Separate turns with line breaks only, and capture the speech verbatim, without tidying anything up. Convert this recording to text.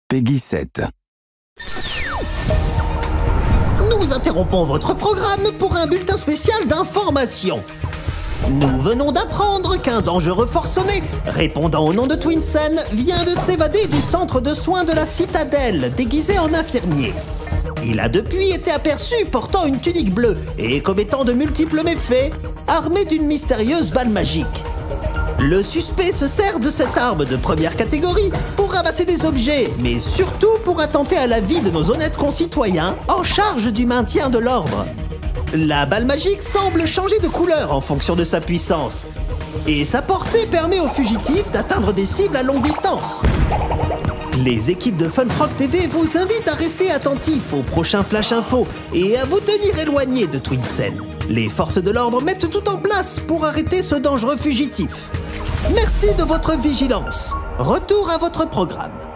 PEGI sept.
Nous interrompons votre programme pour un bulletin spécial d'information. Nous venons d'apprendre qu'un dangereux forcené, répondant au nom de Twinsen, vient de s'évader du centre de soins de la citadelle, déguisé en infirmier. Il a depuis été aperçu portant une tunique bleue et commettant de multiples méfaits, armé d'une mystérieuse balle magique. Le suspect se sert de cette arme de première catégorie pour ramasser des objets, mais surtout pour attenter à la vie de nos honnêtes concitoyens en charge du maintien de l'ordre. La balle magique semble changer de couleur en fonction de sa puissance, et sa portée permet aux fugitifs d'atteindre des cibles à longue distance. Les équipes de Funfrog T V vous invitent à rester attentifs au prochain Flash Info et à vous tenir éloignés de Twinsen. Les forces de l'ordre mettent tout en place pour arrêter ce dangereux fugitif. Merci de votre vigilance. Retour à votre programme.